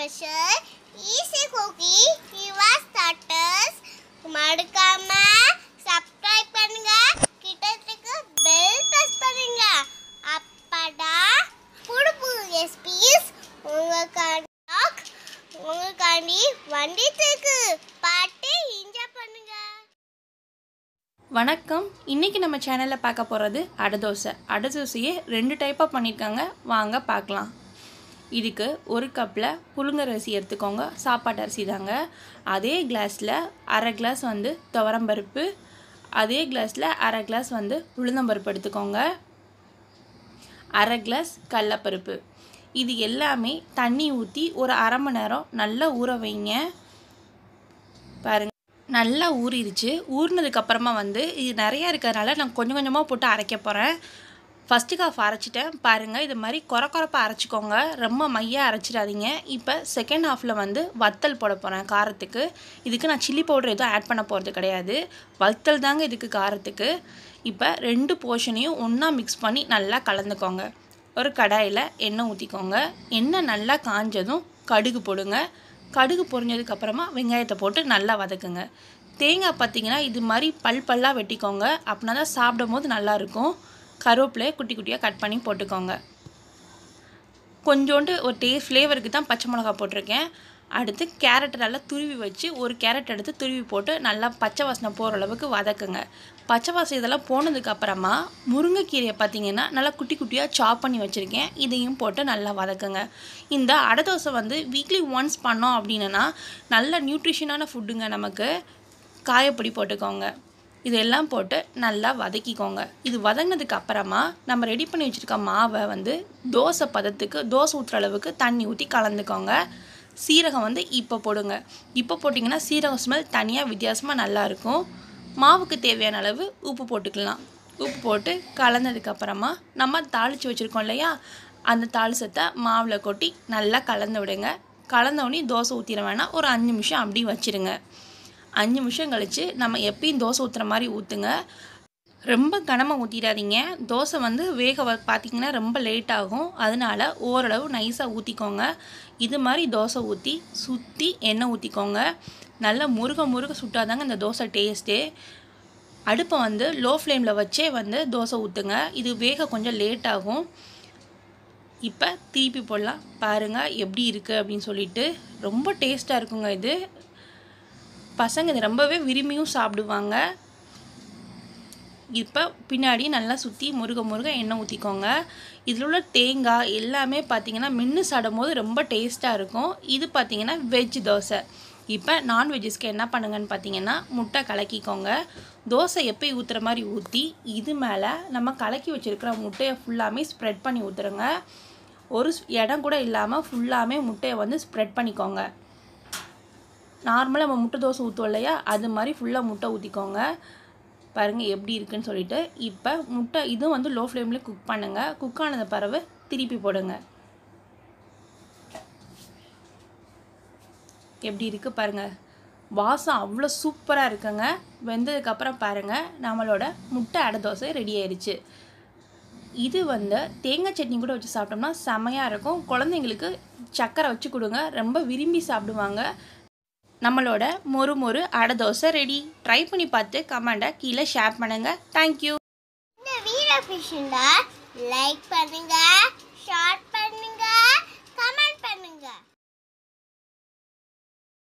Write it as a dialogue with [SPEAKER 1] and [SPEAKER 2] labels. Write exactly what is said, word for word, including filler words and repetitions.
[SPEAKER 1] special easy cookie Kiva starters மறக்காம subscribe பண்ணுங்க கிட்டத்துக்கு bell press பண்ணுங்க அப்பதான் புது புது recipes உங்களுக்காக உங்களுக்காண்டி வந்துட்டுருக்கு பாட்டு என்ஜாய் பண்ணுங்க.
[SPEAKER 2] வணக்கம். இன்றைக்கி நம்ம சேனலில் பார்க்க போகிறது அடை தோசை. அடை தோசையே ரெண்டு டைப்பாக பண்ணியிருக்காங்க, வாங்க பார்க்கலாம். இதுக்கு ஒரு கப்பில் புழுங்கல் அரிசி எடுத்துக்கோங்க, சாப்பாட்டு அரிசி தாங்க. அதே கிளாஸில் அரை கிளாஸ் வந்து துவரம்பருப்பு, அதே கிளாஸில் அரை கிளாஸ் வந்து உளுந்தம்பருப்பு எடுத்துக்கோங்க, அரை கிளாஸ் கடலப்பருப்பு. இது எல்லாமே தண்ணி ஊற்றி ஒரு அரை மணி நேரம் நல்லா ஊற வைங்க. பாருங்கள், நல்லா ஊறிடுச்சு. ஊறினதுக்கப்புறமா வந்து இது நிறையா இருக்கிறதுனால நான் கொஞ்சம் கொஞ்சமாக போட்டு அரைக்க போகிறேன். ஃபஸ்ட்டு காஃப் அரைச்சிட்டேன் பாருங்கள். இது மாதிரி குறை குறைப்பாக அரைச்சிக்கோங்க, ரொம்ப மையாக அரைச்சிடாதீங்க. இப்போ செகண்ட் ஹாஃபில் வந்து வத்தல் போட போகிறேன் காரத்துக்கு. இதுக்கு நான் சில்லி பவுடர் எதுவும் ஆட் பண்ண போகிறது கிடையாது, வத்தல் தாங்க இதுக்கு காரத்துக்கு. இப்போ ரெண்டு போர்ஷனையும் ஒன்றா மிக்ஸ் பண்ணி நல்லா கலந்துக்கோங்க. ஒரு கடாயில் எண்ணெய் ஊற்றிக்கோங்க. எண்ணெய் நல்லா காஞ்சதும் கடுகு போடுங்க. கடுகு பொரிஞ்சதுக்கப்புறமா வெங்காயத்தை போட்டு நல்லா வதக்குங்க. தேங்காய் பார்த்திங்கன்னா இது மாதிரி பல் பல்லாக வெட்டிக்கோங்க, அப்படின்னா தான் சாப்பிடும் போது நல்லாயிருக்கும். கருவேப்பிலையை குட்டி குட்டியாக கட் பண்ணி போட்டுக்கோங்க. கொஞ்சோண்டு ஒரு டேஸ்ட் ஃப்ளேவருக்கு தான் பச்சை மிளகா போட்டிருக்கேன். அடுத்து கேரட் நல்லா துருவி வச்சு ஒரு கேரட் எடுத்து துருவி போட்டு நல்லா பச்சை வாசனை போகிற அளவுக்கு வதக்குங்க. பச்சை வாசனை இதெல்லாம் போனதுக்கப்புறமா முருங்கைக்கீரையை பார்த்திங்கன்னா நல்லா குட்டி குட்டியாக சாப் பண்ணி வச்சுருக்கேன், இதையும் போட்டு நல்லா வதக்குங்க. இந்த அடை தோசை வந்து வீக்லி ஒன்ஸ் பண்ணோம் அப்படின்னா நல்ல நியூட்ரிஷனான ஃபுட்டுங்க. நமக்கு காயப்பொடி போட்டுக்கோங்க. இதெல்லாம் போட்டு நல்லா வதக்கிக்கோங்க. இது வதங்கினதுக்கு அப்புறமா நம்ம ரெடி பண்ணி வச்சுருக்க மாவை வந்து தோசை பதத்துக்கு தோசை ஊற்றுற அளவுக்கு தண்ணி ஊற்றி கலந்துக்கோங்க. சீரகம் வந்து இப்போ போடுங்க. இப்போ போட்டிங்கன்னா சீரகம் ஸ்மெல் தனியாக வித்தியாசமாக நல்லாயிருக்கும். மாவுக்கு தேவையான அளவு உப்பு போட்டுக்கலாம். உப்பு போட்டு கலந்ததுக்கப்புறமா நம்ம தாளித்து வச்சுருக்கோம் இல்லையா, அந்த தாளிசத்தை மாவில் கொட்டி நல்லா கலந்து விடுங்க. கலந்தோடனே தோசை ஊற்றிட வேணாம், ஒரு அஞ்சு நிமிஷம் அப்படி வச்சுருங்க. அஞ்சு நிமிஷம் கழித்து நம்ம எப்பயும் தோசை ஊற்றுற மாதிரி ஊற்றுங்க. ரொம்ப கனமாக ஊற்றிடாதீங்க. தோசை வந்து வேக பார்த்திங்கன்னா ரொம்ப லேட் ஆகும், அதனால் ஓரளவு நைஸாக ஊற்றிக்கோங்க. இது மாதிரி தோசை ஊற்றி சுற்றி எண்ணெய் ஊற்றிக்கோங்க. நல்லா முருக முருக சுட்டாதாங்க இந்த தோசை டேஸ்ட்டே. அடுப்பை வந்து லோ ஃப்ளேமில் வச்சே வந்து தோசை ஊற்றுங்க, இது வேக கொஞ்சம் லேட் ஆகும். இப்போ திருப்பி போடலாம். பாருங்கள் எப்படி இருக்குது அப்படின்னு சொல்லிட்டு. ரொம்ப டேஸ்ட்டாக இருக்குங்க இது. பசங்க இது ரொம்பவே விரும்பியும் சாப்பிடுவாங்க. இப்போ பின்னாடி நல்லா சுற்றி முருக முருக எண்ணெய் ஊற்றிக்கோங்க. இதில் உள்ள தேங்காய் எல்லாமே பார்த்திங்கன்னா மென்று சாடும் போது ரொம்ப டேஸ்ட்டாக இருக்கும். இது பார்த்திங்கன்னா வெஜ் தோசை. இப்போ நான்வெஜ்ஜஸ்க்கு என்ன பண்ணுங்கன்னு பார்த்தீங்கன்னா முட்டை கலக்கிக்கோங்க. தோசை எப்போ ஊற்றுற மாதிரி ஊற்றி இது மேலே நம்ம கலக்கி வச்சுருக்கிற முட்டையை ஃபுல்லாமே ஸ்ப்ரெட் பண்ணி ஊற்றுருங்க. ஒரு இடம் கூட இல்லாமல் ஃபுல்லாமே முட்டையை வந்து ஸ்ப்ரெட் பண்ணிக்கோங்க. நார்மலாக நம்ம முட்டை தோசை ஊற்றுவோம் இல்லையா, அது மாதிரி ஃபுல்லாக முட்டை ஊற்றிக்கோங்க. பாருங்கள் எப்படி இருக்குன்னு சொல்லிட்டு. இப்போ முட்டை இதுவும் வந்து லோ ஃப்ளேமில் குக் பண்ணுங்கள். குக் ஆனது பிறகு திருப்பி போடுங்க. எப்படி இருக்குது பாருங்கள், வாசம் அவ்வளோ சூப்பராக இருக்குங்க. வெந்ததுக்கப்புறம் பாருங்கள் நம்மளோட முட்டை அடை தோசை ரெடி ஆயிடுச்சு. இது வந்து தேங்காய் சட்னி கூட வச்சு சாப்பிட்டோம்னா செமையாக இருக்கும். குழந்தைங்களுக்கு சக்கரை வச்சு கொடுங்க, ரொம்ப விரும்பி சாப்பிடுவாங்க. நம்மளோட மொறு மொறு அடை தோசை ரெடி. ட்ரை பண்ணி பார்த்து கமெண்ட்டை கீழே ஷேர் பண்ணுங்கள். தேங்க்யூ.
[SPEAKER 1] இந்த வீடியோ பிடிச்சிருந்தா லைக் பண்ணுங்க,